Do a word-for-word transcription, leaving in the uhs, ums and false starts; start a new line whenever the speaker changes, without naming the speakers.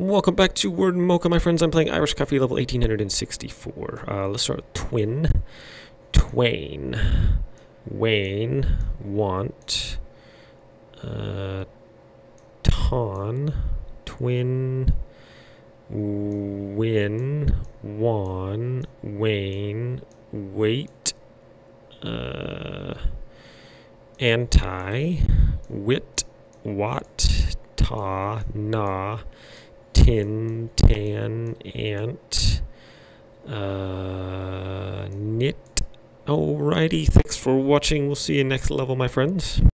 Welcome back to Word Mocha, my friends. I'm playing Irish Coffee level eighteen sixty-four. Uh, let's start with twin, twain, wane, want, uh, ton, twin, win, wan, wane, wait, uh, anti, wit, wat, ta, na, tin, tan, ant, uh, knit. Alrighty, thanks for watching. We'll see you next level, my friends.